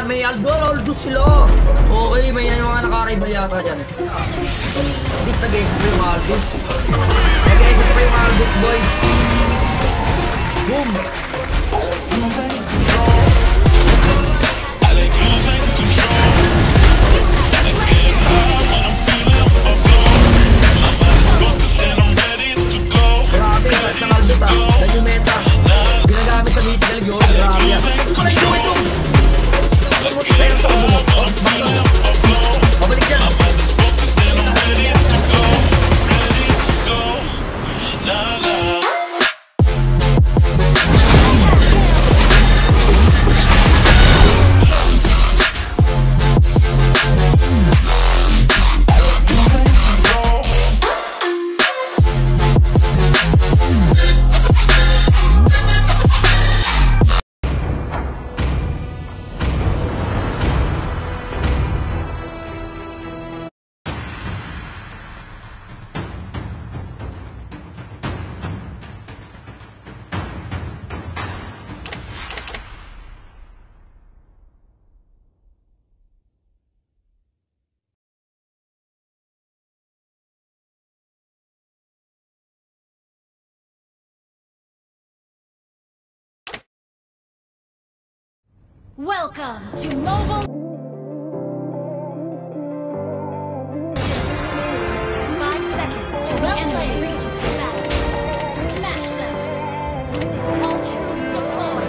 may Aldous sila. Okay, may mga naka-rival yata dyan. At least nag-exit pa yung Aldous. Nag-exit pa yung Aldous, boy. Boom! Grabe, kahit ng Aldous dahil yung meta. Ginagamit sa mythical yun, grabe yan. Ito pala yung ito! Ano mo sa'yo sa kubo mo? Mabalik dyan! Welcome to Mobile. 5 seconds till the enemy reaches the battle. Smash them. All troops deployed.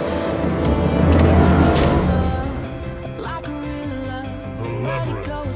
Like a real love. Let it go.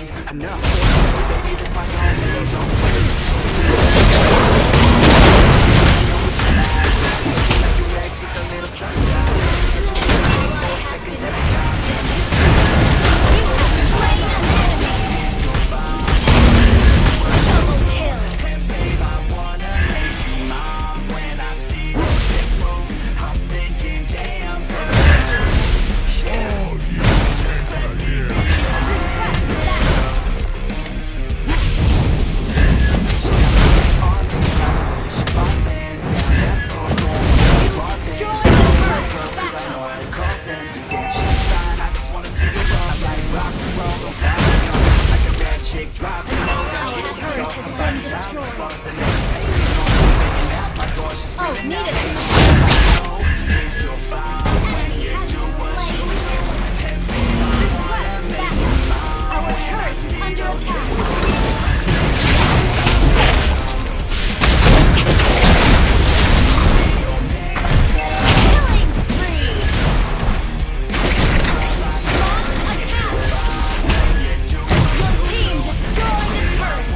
Double kill. Destroy the turret. Back up. Our turret has been destroyed. Oh, need it. Enemy has been slain. Request backup. Our turret is under attack. Killing spree. Launch attack. Your team destroyed a turret.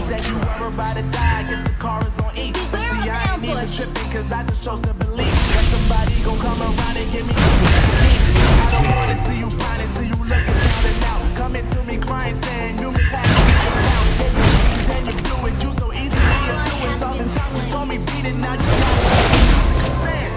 said you were about to die, guess the car is on E. But see, I ain't even tripping, cause I just chose to believe that somebody gon' come around and give me I don't wanna see you flying, see you looking down and out. Coming to me crying, saying you miss how then you do it, you so easy to influence. All the time you told me beat it, now you know I'm saying.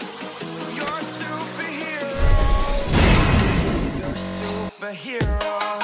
Hero.